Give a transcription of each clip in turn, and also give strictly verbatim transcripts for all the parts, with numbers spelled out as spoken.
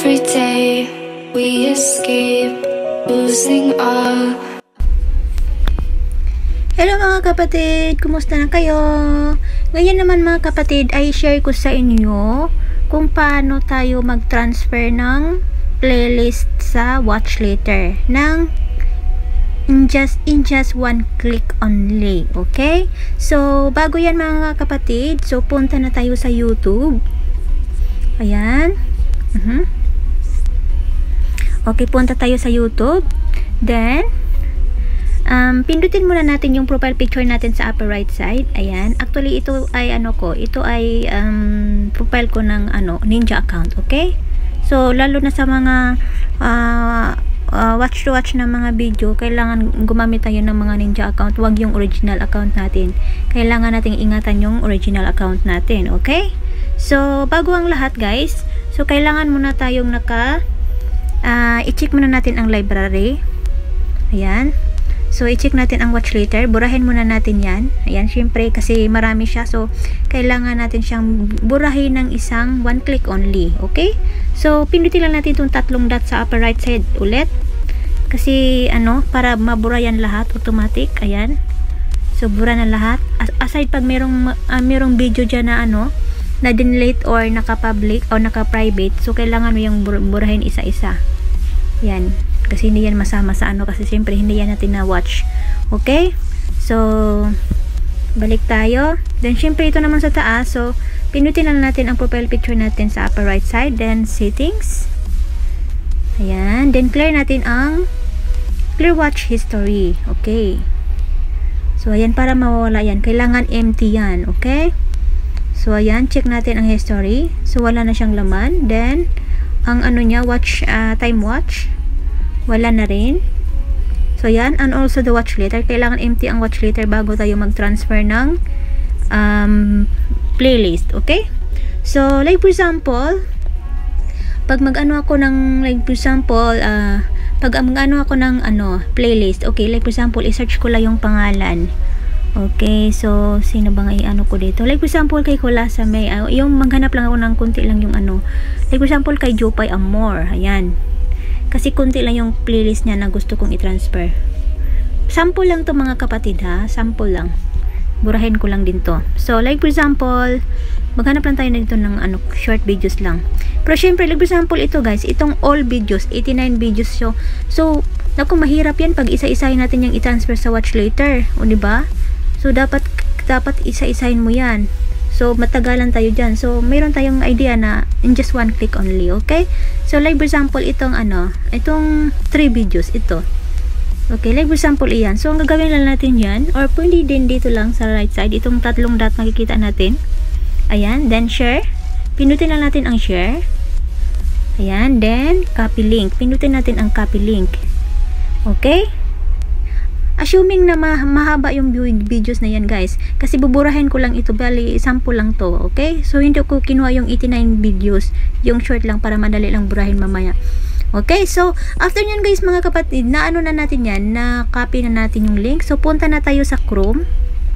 Every day we escape losing all. Hello mga kapatid, kumusta na kayo? Ngayon naman mga kapatid ay share ko sa inyo kung paano tayo mag-transfer ng playlist sa watch later ng in just in just one click only. Okay? So bago yan mga kapatid, so punta na tayo sa YouTube. Ayan. Uh-huh. Okay, punta tayo sa YouTube. Then Um, pindutin muna natin yung profile picture natin sa upper right side. Ayan. Actually, ito ay ano ko. Ito ay um, profile ko ng ano, Ninja account. Okay? So, lalo na sa mga uh, uh, watch to watch na mga video, kailangan gumamit tayo ng mga Ninja account. Huwag yung original account natin. Kailangan nating ingatan yung original account natin. Okay? So, bago ang lahat guys, so kailangan muna tayong naka uh, i-check muna natin ang library. Ayan. So, i-check natin ang watch later. Burahin muna natin yan. Ayan, syempre, kasi marami siya. So, kailangan natin siyang burahin ng isang one click only. Okay? So, pindutin lang natin itong tatlong dot sa upper right side ulit. Kasi, ano, para mabura yan lahat, automatic. Ayan. So, bura na lahat. As aside pag merong, uh, merong video dyan na, ano, na dinelete or naka-public or naka-private. So, kailangan mo yung bur burahin isa-isa. Yan. Kasi hindi yan masama sa ano, kasi siyempre hindi yan natin na watch. Okay? So, balik tayo. Then, siyempre ito naman sa taas. So, pinutin lang natin ang profile picture natin sa upper right side. Then, settings. Ayan. Then, clear natin ang clear watch history. Okay. So, ayan, para mawala yan. Kailangan empty yan. Okay? So, ayan. Check natin ang history. So, wala na siyang laman. Then, ang ano niya, watch, uh, time watch. Wala na rin. So, yan. And also the watch later. Kailangan empty ang watch later bago tayo mag-transfer ng um, playlist. Okay? So, like for example, pag mag-ano ako ng, like for example, uh, pag mag-ano ako ng ano, playlist. Okay, like for example, i-search ko lang yung pangalan. Okay, so, sino ba nga i-ano ko dito? Like for example, kay Kulasa May. Uh, yung maghanap lang ako ng kunti lang yung ano. Like for example, kay Jopay Amor. Ayan. Kasi kunti lang yung playlist niya na gusto kong i-transfer. Sample lang to mga kapatid ha. Sample lang. Burahin ko lang din to. So, like for example, maghanap lang tayo dito ng ano, short videos lang. Pero syempre, like for example, ito guys, itong all videos, eighty-nine videos. So, so naku, mahirap yan pag isa-isahin natin yung i-transfer sa watch later. O, diba? So, dapat, dapat isa-isahin mo yan. So, matagalan tayo dyan. So, mayroon tayong idea na in just one click only. Okay? So, like for example, itong ano, itong three videos, ito. Okay, like for example, iyan. So, ang gagawin lang natin yan, or pwede din dito lang sa right side, itong tatlong dot makikita natin. Ayan, then share. Pinutin lang natin ang share. Ayan, then copy link. Pinutin natin ang copy link. Okay? Assuming na ma mahaba yung videos na yan guys, kasi buburahin ko lang ito, bali sample lang to. Okay, so hindi ko kinuha yung eighty-nine videos, yung short lang para madali lang burahin mamaya. Okay, so after nyan guys mga kapatid, na ano na natin yan, na copy na natin yung link. So punta na tayo sa Chrome.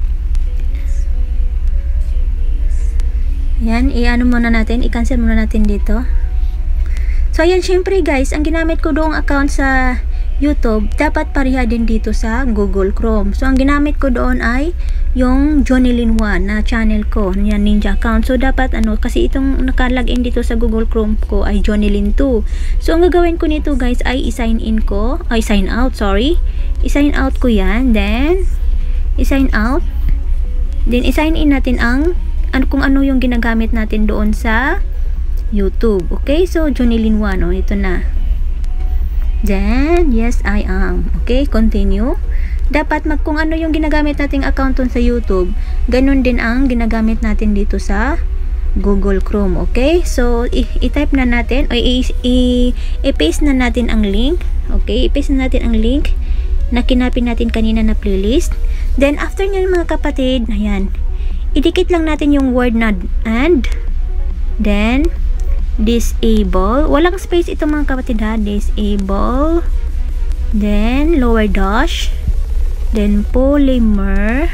Yan, i-ano muna natin, i-cancel muna natin dito. So ayan, syempre guys, ang ginamit ko doong account sa YouTube, dapat pareha din dito sa Google Chrome. So, ang ginamit ko doon ay yung Jonilyn one na channel ko, yan, Ninja account. So, dapat ano, kasi itong naka-login dito sa Google Chrome ko ay Jonilyn two. So, ang gagawin ko nito guys ay i-sign in ko, ay sign out, sorry. I-sign out ko yan, then i-sign out. Then, i-sign in natin ang ano, kung ano yung ginagamit natin doon sa YouTube. Okay? So, Jonilyn one, oh, ito na. Then, yes, I am. Okay, continue. Dapat mag kung ano yung ginagamit nating account dun sa YouTube, ganun din ang ginagamit natin dito sa Google Chrome. Okay, so i-type na natin o i-paste na natin ang link. Okay, i-paste na natin ang link na kinapin natin kanina na playlist. Then, after nyan mga kapatid, ayan, idikit lang natin yung word na and, then disable, walang space ito mga kapatid ha, disable, then lower dash, then polymer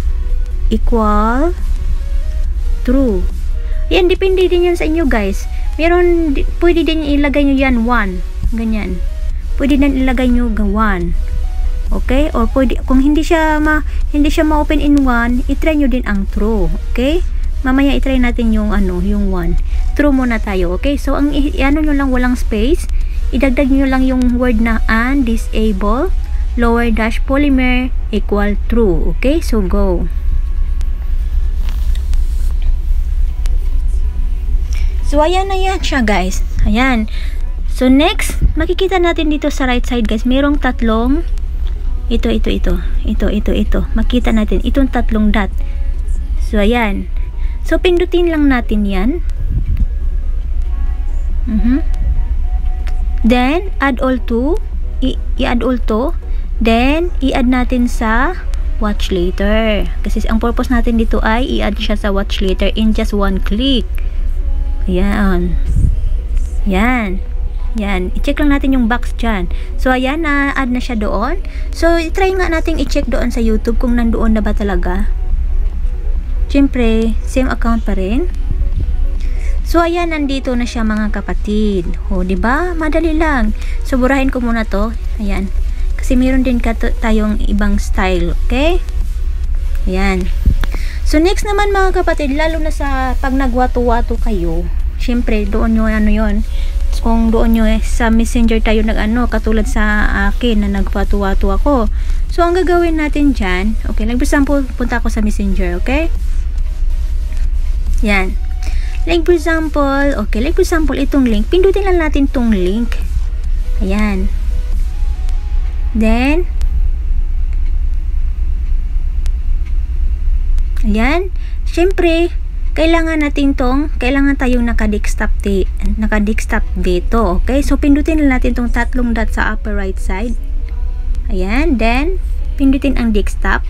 equal true. Yan, depende din yan sa inyo guys. meron, pwede din ilagay nyo yan one, ganyan, pwede din ilagay nyo one, okay, or pwede, kung hindi siya ma, hindi siya ma-open in one, itry nyo din ang true, okay, mamaya itry natin yung ano, yung one, true muna tayo, okay, so ang ano nyo lang, walang space, idagdag nyo lang yung word na and disable lower dash polymer equal true, okay, so go. So, ayan na yan siya, guys. Ayan. So, next, makikita natin dito sa right side, guys. Merong tatlong, ito, ito, ito, ito, ito, ito. Makita natin, itong tatlong dot. So, ayan. So, pindutin lang natin yan. Mm-hmm. Then, add all to. I-add all to. Then, i-add natin sa watch later. Kasi ang purpose natin dito ay i-add siya sa watch later in just one click. Ayan. Yan. Yan. I-check lang natin yung box dyan. So, ayan, na-add na siya doon. So, try nga natin i-check doon sa YouTube kung nandoon na ba talaga. Siyempre, same account pa rin. So, ayan, nandito na siya mga kapatid. O, diba? Madali lang. So, burahin ko muna to. Ayan. Kasi meron din tayong ibang style. Okay? Ayan. So, next naman mga kapatid, lalo na sa pag nagwato-wato kayo, syempre, doon nyo, ano yon, kung doon nyo eh, sa messenger tayo nag-ano, katulad sa akin na nagwato-wato ako. So, ang gagawin natin dyan, okay, like for example, punta ako sa messenger, okay? Yan. Like for example, okay, like for example, itong link, pindutin lang natin itong link. Ayan. Then, ayan. Siyempre, kailangan natin tong, kailangan tayong naka-desktop di, naka-desktop dito. Okay? So, pindutin lang natin tong tatlong dot sa upper right side. Ayan. Then, pindutin ang desktop.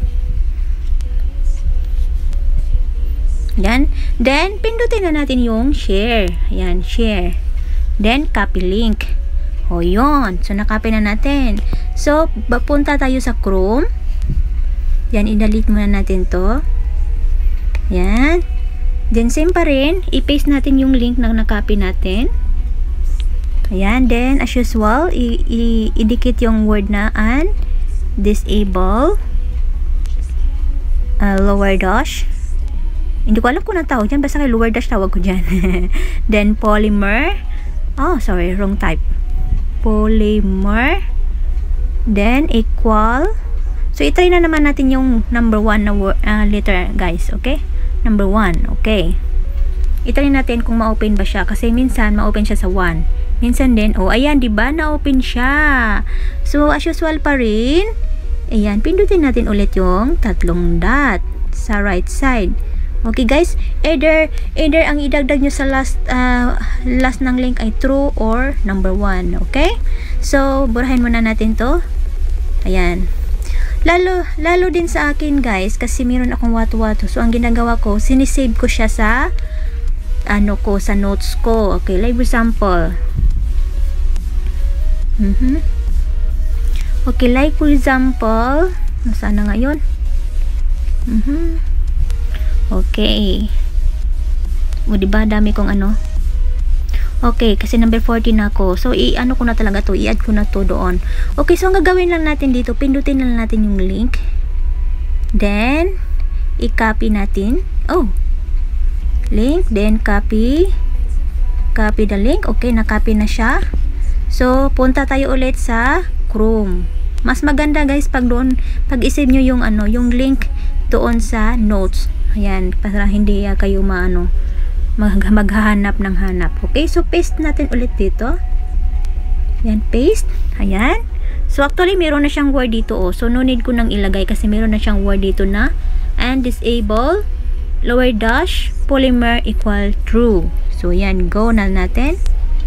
Ayan. Then, pindutin na natin yung share. Ayan, share. Then, copy link. O, yun. So, nakopy na natin. So, punta tayo sa Chrome. Yan, i-delete muna natin to. Yan. Then, same pa rin. I-paste natin yung link na nakopy natin. Ayan. Then, as usual, i-dikit yung word na and disable uh, lower dash. Hindi ko alam kung anong tawag dyan. Basta kay lower dash tawag ko dyan. Then, polymer. Oh, sorry. Wrong type. Polymer. Then, equal. So, itry na naman natin yung number one na uh, letter, guys. Okay? Number one. Okay. Itry natin kung ma-open ba siya. Kasi minsan, ma-open siya sa one. Minsan din, oh, ayan, diba? Na-open siya. So, as usual pa rin. Ayan, pindutin natin ulit yung tatlong dot sa right side. Okay, guys? Either, either ang idagdag nyo sa last, uh, last ng link ay true or number one. Okay? So, burahin muna natin to. Ayan. Lalo, lalo din sa akin, guys, kasi meron akong wato-wato. So, ang ginagawa ko, sinisave ko siya sa, ano ko, sa notes ko. Okay, like example. Mm-hmm. Okay, like for example, nasaan na ngayon? Mm-hmm. Okay. O, diba, dami kong ano. Okay, kasi number fourteen ako. So, i-ano ko na talaga to. I-add ko na to doon. Okay, so ang gagawin lang natin dito, pindutin lang natin yung link. Then, i-copy natin. Oh. Link, then copy. Copy the link. Okay, na-copy na siya. So, punta tayo ulit sa Chrome. Mas maganda, guys, pag doon, pag isave nyo yung ano, yung link doon sa notes. Ayan, para hindi uh, kayo maano mag maghahanap ng hanap. Okay, so paste natin ulit dito. Ayan, paste. Ayan. So actually meron na siyang word dito, oh. So no need ko nang ilagay kasi meron na siyang word dito na and disable lower dash polymer equal true. So yan, go na natin.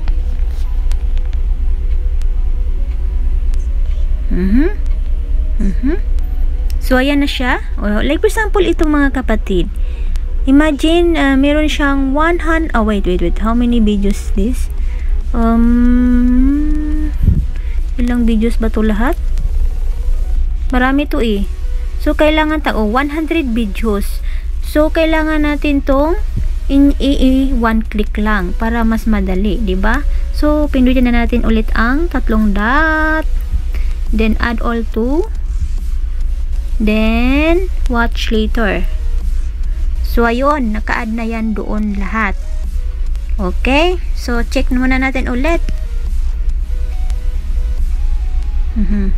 Mhm. Mhm. So ayan na siya. Oh, like for example, itong mga kapatid. Imagine, uh, meron siyang one hundred, oh wait, wait, wait, how many videos this? Um, ilang videos ba to lahat? Marami to eh. So, kailangan ta, oh, one hundred videos. So, kailangan natin tong in i, i one click lang para mas madali, di ba? So pindutin na natin ulit ang tatlong dot, then add all to, then watch later. So ayun, naka-add na yan doon lahat. Okay, so check muna natin ulit. Mhm.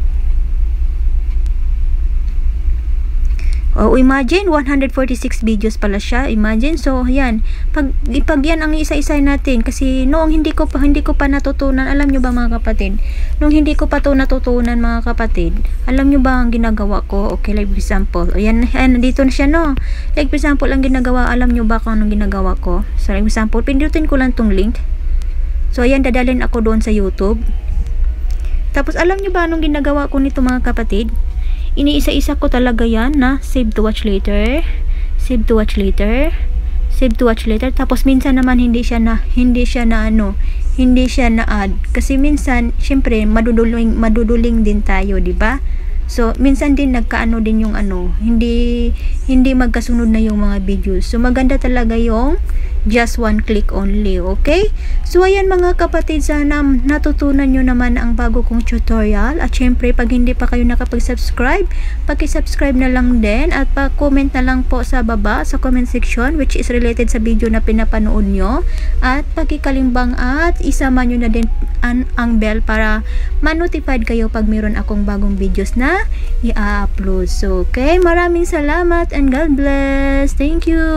Oh, imagine, one hundred forty-six videos pala siya. Imagine, so, yan. Pag, ipag yan ang isa-isa natin. Kasi, noong hindi ko pa, hindi ko pa natutunan, alam nyo ba mga kapatid? Noong hindi ko pa to natutunan mga kapatid, alam nyo ba ang ginagawa ko? Okay, like example. Ayan, ayan, dito na siya, no? Like example, ang ginagawa, alam nyo ba kung anong ginagawa ko? So, like example, pindutin ko lang tong link. So, ayan, dadalhin ako doon sa YouTube. Tapos, alam nyo ba anong ginagawa ko nito mga kapatid? Iniisa-isa ko talaga yan na save to watch later, save to watch later, save to watch later. Tapos minsan naman hindi siya na hindi siya na ano, hindi siya na add kasi minsan syempre maduduling maduduling din tayo, di ba? So minsan din nagkaano din yung ano, hindi hindi magkasunod na yung mga videos. So maganda talaga yung just one click only, okay? So ayan mga kapatid, sana natutunan nyo naman ang bago kong tutorial. At syempre pag hindi pa kayo nakapag-subscribe, paki-subscribe na lang din at pa-comment na lang po sa baba sa comment section which is related sa video na pinapanood nyo. At pagkikalimbang at isama nyo na din ang, ang bell para ma-notified kayo pag mayroon akong bagong videos na i-upload. So okay, maraming salamat and God bless. Thank you.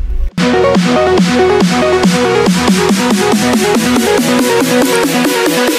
We'll be right back.